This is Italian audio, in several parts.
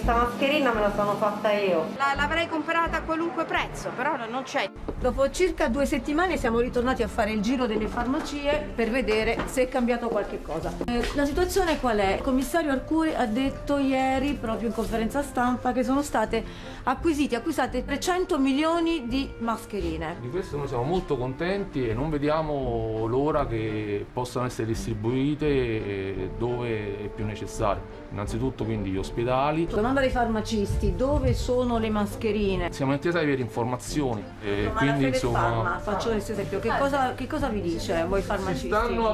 Questa mascherina me la sono fatta io. L'avrei comprata a qualunque prezzo, però non c'è. Dopo circa 2 settimane siamo ritornati a fare il giro delle farmacie per vedere se è cambiato qualche cosa. La situazione qual è? Il commissario Arcuri ha detto ieri, proprio in conferenza stampa, che sono state acquistate 300 milioni di mascherine. Di questo noi siamo molto contenti e non vediamo l'ora che possano essere distribuite dove è più necessario. Innanzitutto quindi gli ospedali. Domanda dei farmacisti, dove sono le mascherine? Siamo in attesa di avere informazioni. Ma quindi la insomma, faccio questo esempio, che cosa vi dice voi farmacisti?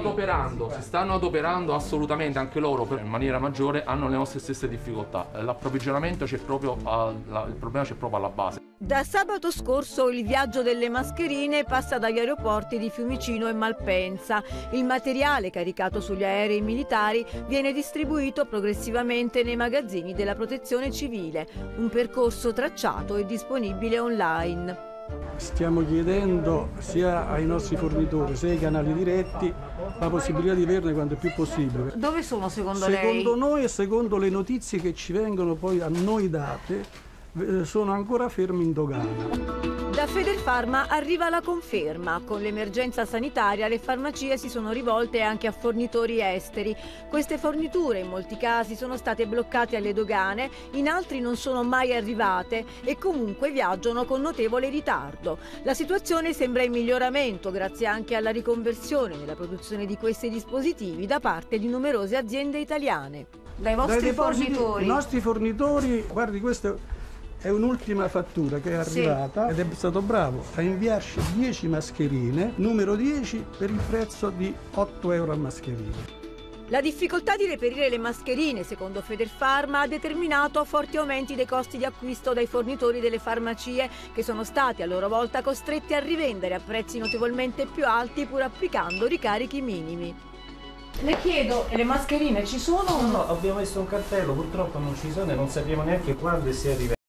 si stanno adoperando assolutamente, anche loro in maniera maggiore hanno le nostre stesse difficoltà. L'approvvigionamento c'è proprio, il problema c'è proprio alla base. Da sabato scorso il viaggio delle mascherine passa dagli aeroporti di Fiumicino e Malpensa. Il materiale caricato sugli aerei militari viene distribuito progressivamente nei magazzini della Protezione Civile. Un percorso tracciato e disponibile online. Stiamo chiedendo sia ai nostri fornitori sia ai canali diretti la possibilità di averne quanto più possibile. Dove sono secondo lei? Secondo noi e secondo le notizie che ci vengono poi a noi date, sono ancora fermi in dogana. Da Federfarma arriva la conferma. Con l'emergenza sanitaria le farmacie si sono rivolte anche a fornitori esteri. Queste forniture in molti casi sono state bloccate alle dogane, in altri non sono mai arrivate e comunque viaggiano con notevole ritardo. La situazione sembra in miglioramento grazie anche alla riconversione nella produzione di questi dispositivi da parte di numerose aziende italiane. Dai vostri fornitori? I nostri fornitori, guardi, questo è un'ultima fattura che è arrivata, ed è stato bravo a inviarci 10 mascherine, numero 10 per il prezzo di 8 euro a mascherina. La difficoltà di reperire le mascherine, secondo Federfarma, ha determinato forti aumenti dei costi di acquisto dai fornitori delle farmacie, che sono stati a loro volta costretti a rivendere a prezzi notevolmente più alti pur applicando ricarichi minimi. Le chiedo, le mascherine ci sono? No, abbiamo visto un cartello, purtroppo non ci sono e non sappiamo neanche quando sia arrivato.